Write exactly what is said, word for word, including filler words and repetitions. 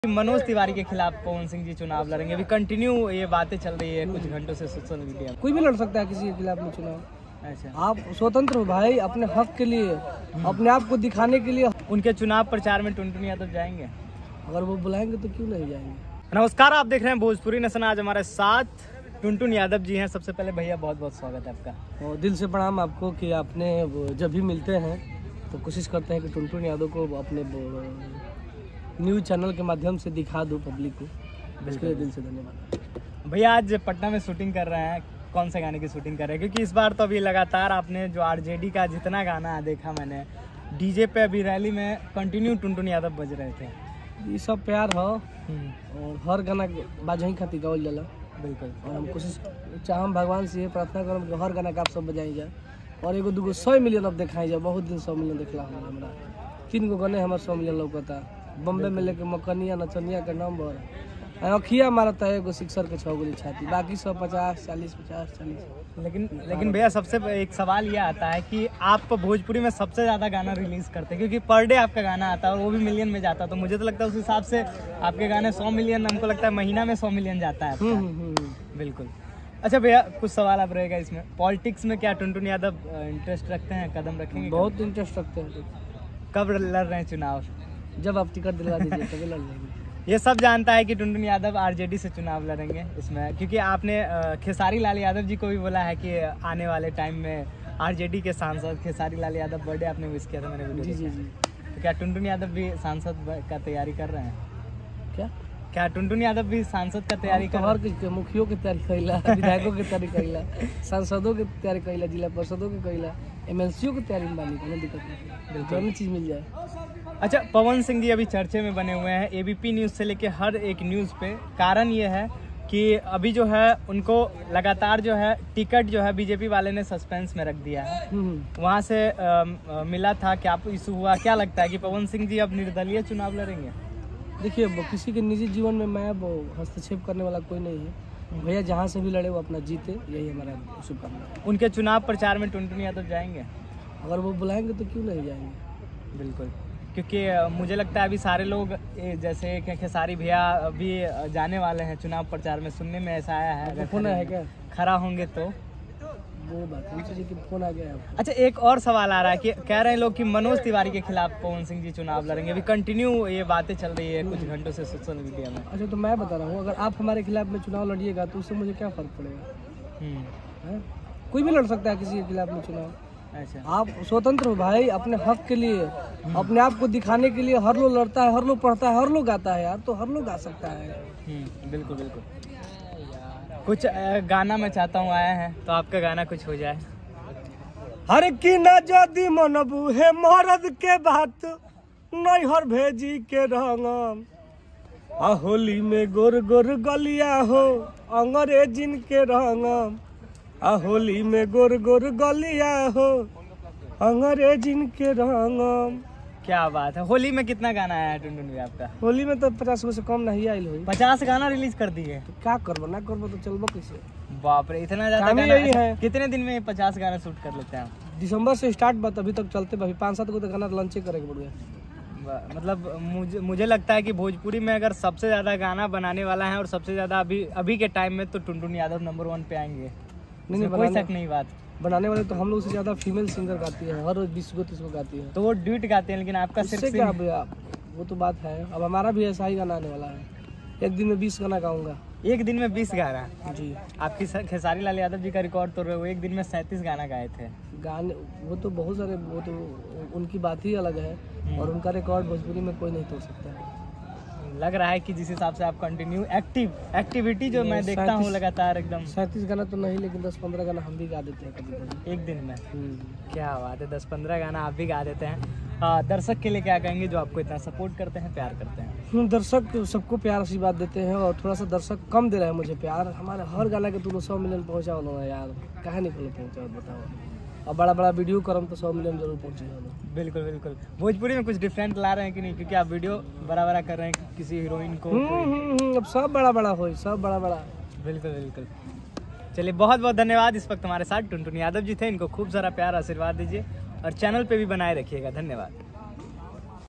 मनोज तिवारी के खिलाफ पवन सिंह जी चुनाव लड़ेंगे। अभी कंटिन्यू ये बातें चल रही है कुछ घंटों से सोशल मीडिया। कोई भी लड़ सकता है किसी के खिलाफ में चुनाव। अच्छा, आप स्वतंत्र हो भाई, अपने हक के लिए, अपने आप को दिखाने के लिए। उनके चुनाव प्रचार में टुनटुन यादव जाएंगे? अगर वो बुलाएंगे तो क्यों नहीं जाएंगे। नमस्कार, आप देख रहे हैं भोजपुरी नेशन। आज हमारे साथ टुनटुन यादव जी हैं। सबसे पहले भैया बहुत बहुत स्वागत है आपका। और दिल से प्रणाम आपको कि आपने जब भी मिलते हैं तो कोशिश करते हैं कि टुनटुन यादव को अपने न्यूज़ चैनल के माध्यम से दिखा दो पब्लिक को। इसके लिए दिल से धन्यवाद। भैया आज पटना में शूटिंग कर रहे हैं, कौन से गाने की शूटिंग कर रहे हैं? क्योंकि इस बार तो अभी लगातार आपने जो आरजेडी का जितना गाना देखा मैंने डीजे पे, अभी रैली में कंटिन्यू टुनटुन यादव बज रहे थे। ये सब प्यार हो और हर गाना बाजही खातिर गावल जाला। बिल्कुल। और हम कोशिश चाहम भगवान से प्रार्थना करम कि हर गाना का आप सब बजाई जाए और एगो दूगो सौ मिलियन अब दिखाई जाए। बहुत दिन सौ मिलियन देखला हमारा, तीन गो गाने हमारे सौ मिलियन लौकता। बम्बे में लेके मकनिया नचनिया के नंबर अखिया मारता है एगो सिक्सर के छह गोली छाती, बाकी सब पचास चालीस पचास चालीस। लेकिन लेकिन भैया सबसे एक सवाल ये आता है कि आप भोजपुरी में सबसे ज्यादा गाना रिलीज करते हैं, क्योंकि पर डे आपका गाना आता है और वो भी मिलियन में जाता है। तो मुझे तो लगता है उस हिसाब से आपके गाने सौ मिलियन, हमको लगता है महीना में सौ मिलियन जाता है आपका। बिल्कुल। अच्छा भैया, कुछ सवाल आप रहेगा इसमें, पॉलिटिक्स में क्या टुनटुन यादव इंटरेस्ट रखते हैं, कदम रखेंगे? बहुत इंटरेस्ट रखते हैं। कब लड़ रहे हैं चुनाव? जब आप टिकट दिलवा दीजिए तभी लड़ लेंगे। ये सब जानता है कि टुनटुन यादव आरजेडी से चुनाव लड़ेंगे इसमें, क्योंकि आपने खेसारी लाल यादव जी को भी बोला है कि आने वाले टाइम में आरजेडी के सांसद खेसारी लाल यादव बर्थडे आपने विश किया था मैंने वीडियो। जी जी जी। तो क्या टुनटुन यादव भी सांसद का तैयारी कर रहे हैं? क्या क्या टुनटुन यादव भी सांसद का तैयारी कर रहे हैं? मुखियों की तैयारी करेला, विधायकों की तैयारी करेला, सांसदों की तैयारी करेला, जिला परिषदों की करेला, एमएलसीओ की तैयारी में बानी, कोई दिक्कत नहीं, दोनों चीज मिल जाए। अच्छा, पवन सिंह जी अभी चर्चे में बने हुए हैं एबीपी न्यूज़ से लेके हर एक न्यूज़ पे। कारण ये है कि अभी जो है उनको लगातार जो है टिकट जो है बीजेपी वाले ने सस्पेंस में रख दिया है। वहाँ से आ, आ, मिला था, क्या इशू हुआ? क्या लगता है कि पवन सिंह जी अब निर्दलीय चुनाव लड़ेंगे? देखिए, किसी के निजी जीवन में मैं वो हस्तक्षेप करने वाला कोई नहीं है। भैया जहाँ से भी लड़े वो अपना जीते, यही हमारा शुभकामना है। उनके चुनाव प्रचार में टुनटुन यादव जाएंगे? अगर वो बुलाएंगे तो क्यों नहीं जाएंगे। बिल्कुल, क्योंकि मुझे लगता है अभी सारे लोग जैसे खेसारी भैया अभी जाने वाले हैं चुनाव प्रचार में, सुनने में ऐसा आया है। अगर फोन है क्या खड़ा होंगे तो वो बात है कि फोन आ गया है। अच्छा, एक और सवाल आ रहा है कि कह रहे हैं लोग कि मनोज तिवारी के खिलाफ पवन सिंह जी चुनाव लड़ेंगे। अभी कंटिन्यू ये बातें चल रही है कुछ घंटों से सोशल मीडिया में। अच्छा, तो मैं बता रहा हूँ, अगर आप हमारे खिलाफ में चुनाव लड़िएगा तो उससे मुझे क्या फर्क पड़ेगा। कोई भी लड़ सकता है किसी के खिलाफ में चुनाव। अच्छा, आप स्वतंत्र हो भाई, अपने हक के लिए, अपने आप को दिखाने के लिए। हर लोग लड़ता है, हर लोग पढ़ता है, हर लोग गाता है यार, तो हर लोग गा सकता है। बिल्कुल बिल्कुल। कुछ गाना मैं चाहता हूँ, आया है तो आपका गाना कुछ हो जाए। हर की न जदी मनबू है मरद के बात नहीं हर भेजी के रंगम आ होली में गोर गोर गलिया हो अंग्रेजिन के रंगम आ होली में गोर गोर गलिया हो अंग्रेजिन के रंगम। क्या बात है। होली में कितना गाना आया है टुनटुन भी आपका? होली में तो पचास गो से कम नहीं आई हो। पचास गाना रिलीज कर दिए तो क्या करबो, ना करबो तो चलबो कैसे। बाप रे, इतना ज्यादा गाना है। कितने दिन में पचास गाना शूट कर लेते हैं? दिसंबर से स्टार्ट बात अभी तक चलते भाई, पाँच सात को तो गाना लॉन्च करेंगे पड़ गया। मतलब मुझे मुझे लगता है कि भोजपुरी में अगर सबसे ज्यादा गाना बनाने वाला है और सबसे ज्यादा अभी अभी के टाइम में तो टुनटुन यादव नंबर वन पे आएंगे। नहीं, कोई शक नहीं बात। बनाने वाले तो हम लोग से ज्यादा फीमेल सिंगर गाती है, हर बीस गो तीस गो गाती है, तो वो ड्यूट गाते हैं। लेकिन आपका सिर्फ क्या भैया, वो तो बात है। अब हमारा भी ऐसा ही गाना आने वाला है, एक दिन में बीस गाना गाऊंगा। एक दिन में बीस गाना? जी। आपकी खेसारी लाल यादव जी का रिकॉर्ड तोड़ रहे हो, एक दिन में सैंतीस गाना गाए थे। गाने वो तो बहुत सारे, वो तो उनकी बात ही अलग है और उनका रिकॉर्ड भोजपुरी में कोई नहीं तोड़ सकता है। लग रहा है कि जिस हिसाब से आप कंटिन्यू एक्टिव एक्टिविटी जो मैं देखता हूँ लगातार एकदम। सैंतीस गाना तो नहीं, लेकिन दस पंद्रह गाना हम भी गा देते हैं कभी कभी एक दिन में। क्या बात है, दस पंद्रह गाना आप भी गा देते हैं। दर्शक के लिए क्या कहेंगे जो आपको इतना सपोर्ट करते हैं, प्यार करते हैं? दर्शक सबको प्यार आशीर्वाद देते हैं और थोड़ा सा दर्शक कम दे रहे हैं मुझे प्यार। हमारे हर गाना के तुम सौ मिलियन पहुँचा ना यार, कहाँ नहीं पहुँचा बताओ। और बड़ा बड़ा वीडियो करम तो सौ मिलियन जरूर पहुँचेगा। बिल्कुल बिल्कुल। भोजपुरी में कुछ डिफरेंट ला रहे हैं कि नहीं? क्योंकि आप वीडियो बड़ा बड़ा कर रहे हैं किसी हीरोइन को। अब सब बड़ा बड़ा हो, सब बड़ा बड़ा। बिल्कुल बिल्कुल। चलिए, बहुत बहुत धन्यवाद। इस वक्त हमारे साथ टुनटुन यादव जी थे, इनको खूब सारा प्यार आशीर्वाद दीजिए और चैनल पे भी बनाए रखिएगा। धन्यवाद।